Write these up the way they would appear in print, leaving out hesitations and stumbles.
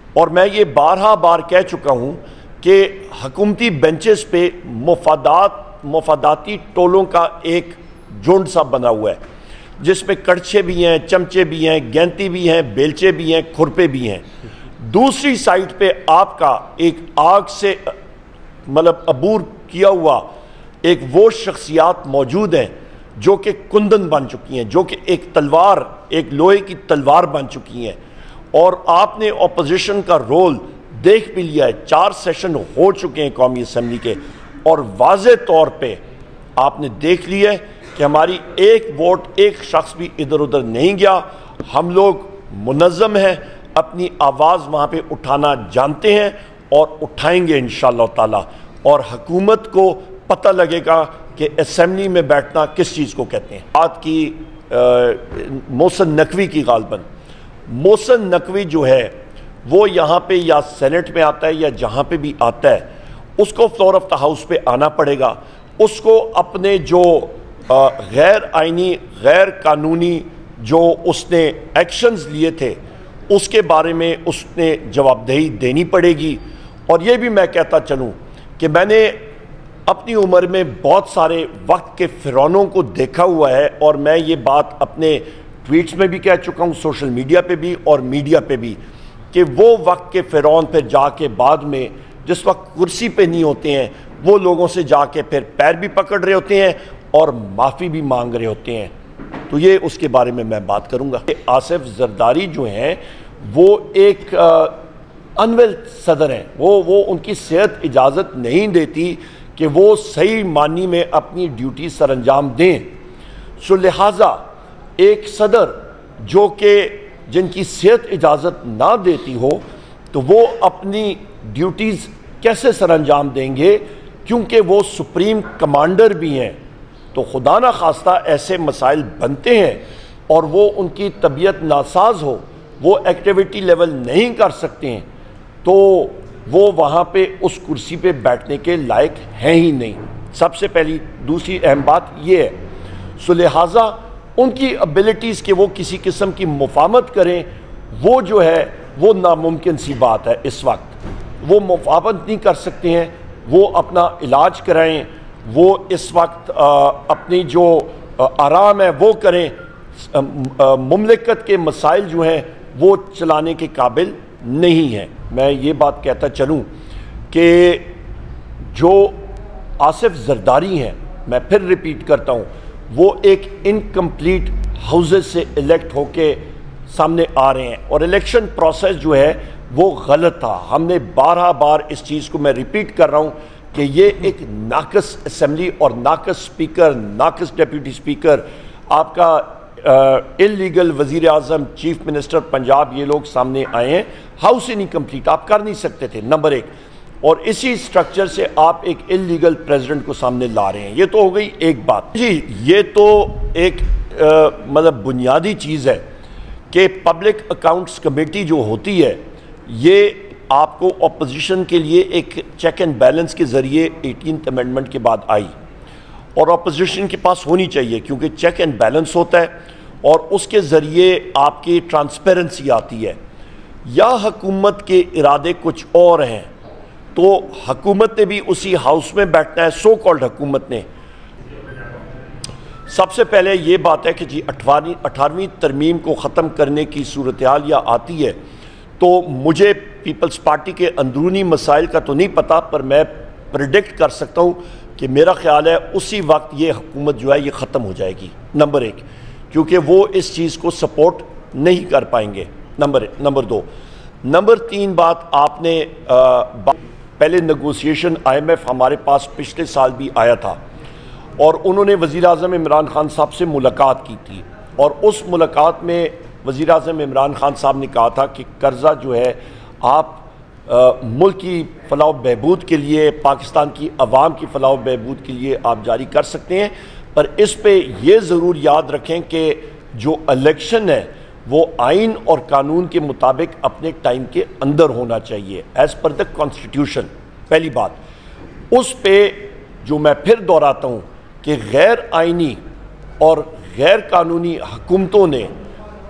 اور میں یہ بارہا بار کہہ چکا ہوں کہ حکومتی بینچز پہ مفاداتی ٹولوں کا ایک جھنڈ سا بنا ہوا ہے، جس میں کڑچھے بھی ہیں، چمچے بھی ہیں، گینتی بھی ہیں، بیلچے بھی ہیں، کھرپے بھی ہیں۔ دوسری سائٹ پہ آپ کا ایک آگ سے عبور کیا ہوا ایک وہ شخصیات موجود ہیں جو کہ کندن بن چکی ہیں، جو کہ ایک تلوار، ایک لوہے کی تلوار بن چکی ہیں۔ اور آپ نے اپوزیشن کا رول دیکھ بھی لیا ہے، 4 سیشن ہو چکے ہیں قومی اسمبلی کے، اور واضح طور پہ آپ نے دیکھ لیا ہے کہ ہماری ایک ووٹ ایک شخص بھی ادھر ادھر نہیں گیا۔ ہم لوگ منظم ہیں، اپنی آواز وہاں پہ اٹھانا جانتے ہیں اور اٹھائیں گے انشاءاللہ تعالی، اور حکومت کو پتہ لگے گا کہ اسمبلی میں بیٹھنا کس چیز کو کہتے ہیں۔ بات کی محسن نقوی کی، غالباً محسن نقوی جو ہے وہ یہاں پہ یا سینٹ میں آتا ہے یا جہاں پہ بھی آتا ہے، اس کو فلور آف دا ہاؤس پہ آنا پڑے گا۔ اس کو اپنے جو غیر آئینی، غیر قانونی جو اس نے ایکشنز لیے تھے اس کے بارے میں اس نے جواب دہی دینی پڑے گی۔ اور یہ بھی میں کہتا چلوں کہ میں نے اپنی عمر میں بہت سارے وقت کے فرعونوں کو دیکھا ہوا ہے، اور میں یہ بات اپنے ٹویٹس میں بھی کہہ چکا ہوں، سوشل میڈیا پہ بھی اور میڈیا پہ بھی، کہ وہ وقت کے فرعون پھر جا کے بعد میں جس وقت کرسی پہ نہیں ہوتے ہیں، وہ لوگوں سے جا کے پھر پیر بھی پکڑ رہے ہوتے ہیں اور معافی بھی مانگ رہے ہوتے ہیں۔ تو یہ اس کے بارے میں بات کروں گا۔ آصف زرداری جو ہیں وہ ایک انویل صدر ہیں، وہ ان کی صحت اجازت نہیں دیتی کہ وہ صحیح معنی میں اپنی ڈیوٹی سر انجام دیں۔ سو لہٰذا ایک صدر جو کہ جن کی صحت اجازت نہ دیتی ہو تو وہ اپنی ڈیوٹیز کیسے سر انجام دیں گے، کیونکہ وہ سپریم کمانڈر بھی ہیں۔ تو خدا نہ خواستہ ایسے مسائل بنتے ہیں اور وہ ان کی طبیعت ناساز ہو، وہ ایکٹیویٹی لیول نہیں کر سکتے ہیں، تو وہ وہاں پہ اس کرسی پہ بیٹھنے کے لائق ہیں ہی نہیں۔ سب سے پہلی دوسری اہم بات یہ ہے، سو لہٰذا ان کی ابیلٹیز کہ وہ کسی قسم کی مفاہمت کریں، وہ جو ہے وہ ناممکن سی بات ہے۔ اس وقت وہ مفاہمت نہیں کر سکتے ہیں، وہ اپنا علاج کرائیں، وہ اس وقت اپنی جو آرام ہے وہ کریں، مملکت کے مسائل جو ہیں وہ چلانے کے قابل نہیں ہیں۔ میں یہ بات کہتا چلوں کہ جو آصف زرداری ہیں، میں پھر ریپیٹ کرتا ہوں، وہ ایک انکمپلیٹ ہاؤسز سے الیکٹ ہو کے سامنے آ رہے ہیں، اور الیکشن پروسیس جو ہے وہ غلط تھا۔ ہم نے بارہا بار اس چیز کو میں ریپیٹ کر رہا ہوں کہ یہ ایک ناقص اسمبلی اور ناقص سپیکر، ناقص ڈیپیوٹی سپیکر، آپ کا انلیگل وزیر اعظم، چیف منسٹر پنجاب، یہ لوگ سامنے آئے ہیں۔ ہاؤس انکمپلیٹ آپ کر نہیں سکتے تھے، نمبر 1، اور اسی سٹرکچر سے آپ ایک انلیگل پریزیڈنٹ کو سامنے لا رہے ہیں۔ یہ تو ہو گئی ایک بات جی، یہ تو ایک بنیادی چیز ہے کہ پبلک اکاؤنٹس کمیٹی جو ہوتی ہے یہ آپ کو اپوزیشن کے لیے ایک چیک اینڈ بیلنس کے ذریعے 18th امینڈمنٹ کے بعد آئی، اور اپوزیشن کے پاس ہونی چاہیے کیونکہ چیک اینڈ بیلنس ہوتا ہے اور اس کے ذریعے آپ کی ٹرانسپیرنسی آتی ہے۔ یا حکومت کے ارادے کچھ اور ہیں تو حکومت نے بھی اسی ہاؤس میں بیٹھنا ہے، سو کالڈ حکومت نے۔ سب سے پہلے یہ بات ہے کہ جی 18ویں ترمیم کو ختم کرنے کی صورتحال یا آتی ہے، تو مجھے پیپلز پارٹی کے اندرونی مسائل کا تو نہیں پتا، پر میں پریڈکٹ کر سکتا ہوں کہ میرا خیال ہے اسی وقت یہ حکومت جو ہے یہ ختم ہو جائے گی، نمبر 1، کیونکہ وہ اس چیز کو سپورٹ نہیں کر پائیں گے، نمبر 2۔ نمبر 3 بات، آپ نے پہلے نیگوسیشن IMF ہمارے پاس پچھلے سال بھی آیا تھا، اور انہوں نے وزیر اعظم عمران خان صاحب سے ملاقات کی تھی، اور اس ملاقات میں وزیر اعظم عمران خان صاحب نے کہا تھا کہ قرضہ جو ہے آپ ملک کی فلاح و بہبود کے لیے، پاکستان کی عوام کی فلاح و بہبود کے لیے آپ جاری کر سکتے ہیں، پر اس پہ یہ ضرور یاد رکھیں کہ جو الیکشن ہے وہ آئین اور قانون کے مطابق اپنے ٹائم کے اندر ہونا چاہیے، ایز پر دا کانسٹیٹیوشن۔ پہلی بات، اس پہ جو میں پھر دہراتا ہوں کہ غیر آئینی اور غیر قانونی حکومتوں نے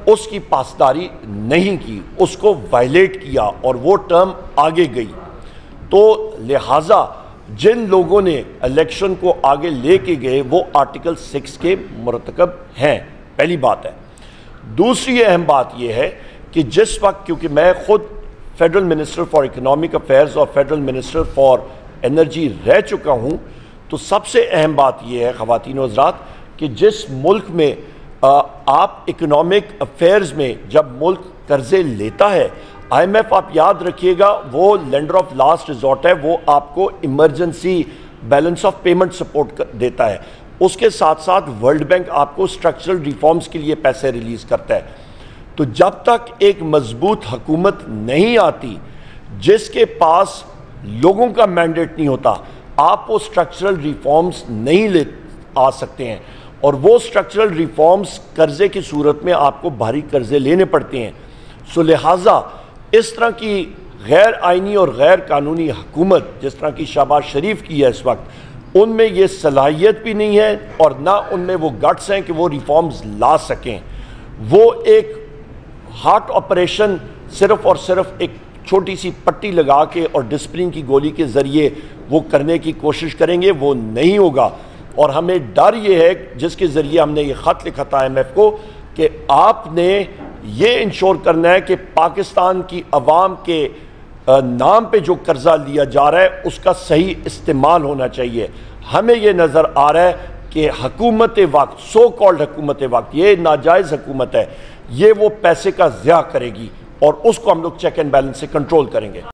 اس کی پاسداری نہیں کی، اس کو وائلیٹ کیا اور وہ ٹرم آگے گئی۔ تو لہٰذا جن لوگوں نے الیکشن کو آگے لے کے گئے وہ آرٹیکل 6 کے مرتکب ہیں، پہلی بات ہے۔ دوسری اہم بات یہ ہے کہ جس وقت، کیونکہ میں خود federal minister for economic affairs اور فیڈرل منسٹر فار انرجی رہ چکا ہوں، تو سب سے اہم بات یہ ہے خواتین و حضرات کہ جس ملک میں آپ اکنامک افیئرز میں جب ملک قرضے لیتا ہے، آئی ایم ایف آپ یاد رکھیے گا وہ لینڈر آف لاسٹ ریزورٹ ہے، وہ آپ کو emergency balance of payment support دیتا ہے۔ اس کے ساتھ ساتھ ورلڈ بینک آپ کو اسٹرکچرل ریفارمز کے لیے پیسے ریلیز کرتا ہے۔ تو جب تک ایک مضبوط حکومت نہیں آتی جس کے پاس لوگوں کا مینڈیٹ نہیں ہوتا، آپ وہ اسٹرکچرل ریفارمز نہیں لے آ سکتے ہیں، اور وہ اسٹرکچرل ریفارمز قرضے کی صورت میں آپ کو بھاری قرضے لینے پڑتے ہیں۔ سو لہٰذا اس طرح کی غیر آئینی اور غیر قانونی حکومت جس طرح کی شہباز شریف کی ہے اس وقت، ان میں یہ صلاحیت بھی نہیں ہے اور نہ ان میں وہ گٹس ہیں کہ وہ ریفارمز لا سکیں۔ وہ ایک ہارٹ آپریشن صرف اور صرف ایک چھوٹی سی پٹی لگا کے اور ڈسپلن کی گولی کے ذریعے وہ کرنے کی کوشش کریں گے، وہ نہیں ہوگا۔ اور ہمیں ڈر یہ ہے جس کے ذریعے ہم نے یہ خط لکھا تھا ایم ایف کو کہ آپ نے یہ انشور کرنا ہے کہ پاکستان کی عوام کے نام پہ جو قرضہ لیا جا رہا ہے اس کا صحیح استعمال ہونا چاہیے۔ ہمیں یہ نظر آ رہا ہے کہ حکومت وقت، سو کالڈ حکومت وقت، یہ ناجائز حکومت ہے، یہ وہ پیسے کا ضیاع کرے گی اور اس کو ہم لوگ چیک اینڈ بیلنس سے کنٹرول کریں گے۔